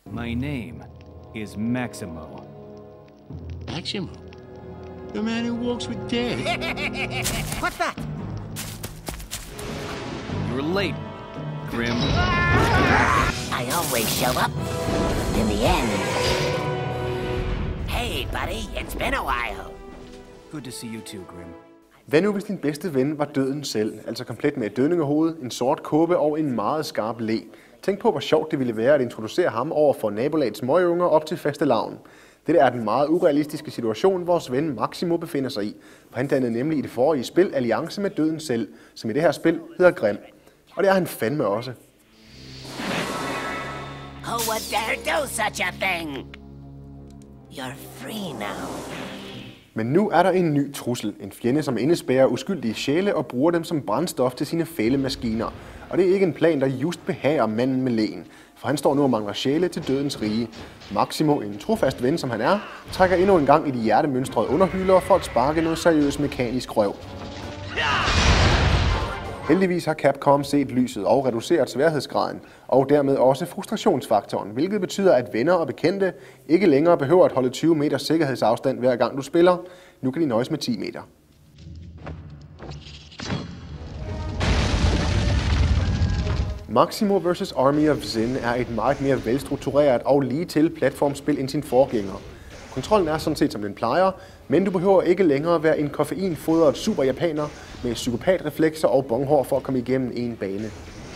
My name is Maximo. Maximo? The man who walks with death? What's that? You're late, Grim. I always show up in the end. Hey, buddy, it's been a while. Good to see you too, Grim. Hvad nu hvis din bedste ven var døden selv, altså komplet med et dødningehoved, en sort kåbe og en meget skarp le? Tænk på, hvor sjovt det ville være at introducere ham over for nabolagets møgunger op til fastelavn. Det er den meget urealistiske situation, vores ven Maximo befinder sig i. For han dannede nemlig i det forrige spil alliance med døden selv, som i det her spil hedder Grim. Og det er han fandme også. Who would dare do such a thing? You're free now. Men nu er der en ny trussel. En fjende, som indespærrer uskyldige sjæle og bruger dem som brændstof til sine fæle maskiner. Og det er ikke en plan, der just behager manden med leen. For han står nu og mangler sjæle til dødens rige. Maximo, en trofast ven som han er, trækker endnu en gang i de hjertemønstrede underhylder for at sparke noget seriøst mekanisk røv. Heldigvis har Capcom set lyset og reduceret sværhedsgraden, og dermed også frustrationsfaktoren, hvilket betyder, at venner og bekendte ikke længere behøver at holde 20 meters sikkerhedsafstand hver gang du spiller. Nu kan de nøjes med 10 meter. Maximo vs. Army of Sin er et meget mere velstruktureret og ligetil platformspil end sin forgænger. Kontrollen er sådan set som den plejer, men du behøver ikke længere være en koffeinfodret superjapaner med psykopatreflekser og bonghår for at komme igennem en bane.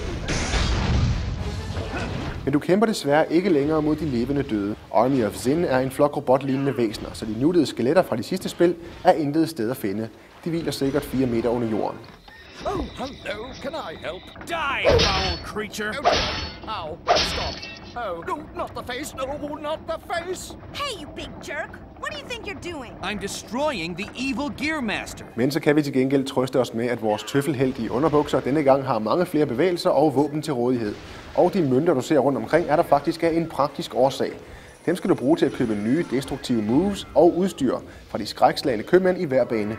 Men du kæmper desværre ikke længere mod de levende døde. Army of Sin er en flok robotlignende væsener, så de nuttede skeletter fra de sidste spil er intet sted at finde. De hviler sikkert 4 meter under jorden. Oh, hello, can I help? Die, foul creature! Ow, stop. Oh, no, not the face, no, not the face! Hey, you big jerk! What do you think you're doing? I'm destroying the evil Gearmaster. Men så kan vi til gengæld trøste os med, at vores tøffelhelt i underbukser denne gang har mange flere bevægelser og våben til rådighed. Og de mønter, du ser rundt omkring, er der faktisk af en praktisk årsag. Dem skal du bruge til at købe nye destruktive moves og udstyr fra de skrækslagne købmænd i hver bane.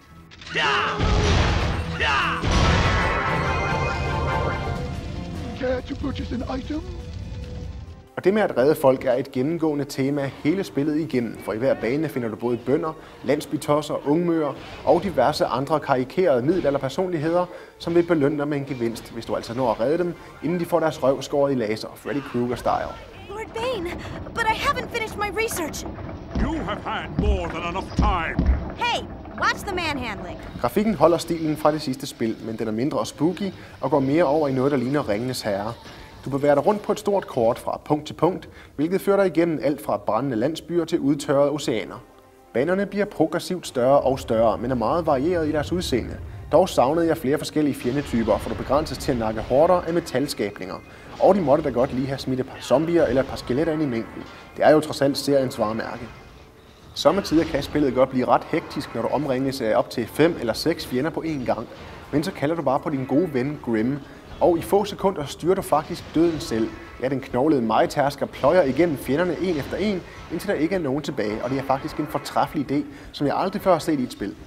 Care to purchase an item? Og det med at redde folk er et gennemgående tema hele spillet igennem, for i hver bane finder du både bønder, landsbytosser, ungmøer og diverse andre karikerede middelalderpersonligheder, som vil belønne dig med en gevinst, hvis du altså når at redde dem, inden de får deres røv skåret i laser, Freddy Krueger-style. Lord Bane, but I haven't finished my research. You have had more than enough time. Hey, watch the manhandling. Grafikken holder stilen fra det sidste spil, men den er mindre spooky og går mere over i noget, der ligner Ringenes Herre. Du bevæger dig rundt på et stort kort fra punkt til punkt, hvilket fører dig igennem alt fra brændende landsbyer til udtørrede oceaner. Banerne bliver progressivt større og større, men er meget varieret i deres udseende. Dog savnede jeg flere forskellige fjendetyper, for du begrænses til at nakke horder af metalskabninger. Og de måtte da godt lige have smidt et par zombier eller et par skeletter ind i mængden. Det er jo trods alt seriens varemærke. Sommetider kan spillet godt blive ret hektisk, når du omringes af op til 5 eller 6 fjender på én gang. Men så kalder du bare på din gode ven Grim, og i få sekunder styrer du faktisk døden selv. Ja, den knoglede majtærsker pløjer igennem fjenderne en efter en, indtil der ikke er nogen tilbage, og det er faktisk en fortræffelig idé, som jeg aldrig før har set i et spil.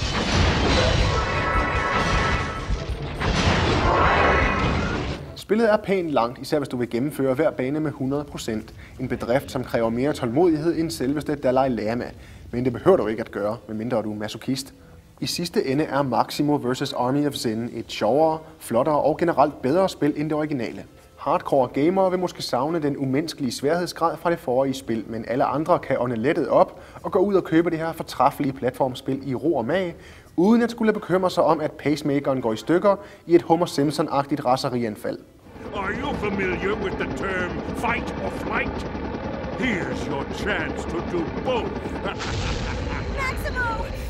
Spillet er pænt langt, især hvis du vil gennemføre hver bane med 100%. En bedrift, som kræver mere tålmodighed end selveste Dalai Lama. Men det behøver du ikke at gøre, medmindre du er masochist. I sidste ende er Maximo vs. Army of Sin et sjovere, flottere og generelt bedre spil end det originale. Hardcore gamere vil måske savne den umenneskelige sværhedsgrad fra det forrige spil, men alle andre kan ånde lettet op og gå ud og købe det her fortræffelige platformspil i ro og mag, uden at skulle bekymre sig om, at pacemakeren går i stykker i et Homer Simpson-agtigt raserianfald. Are you familiar with the term fight or flight? Here's your chance to do both. Maximo!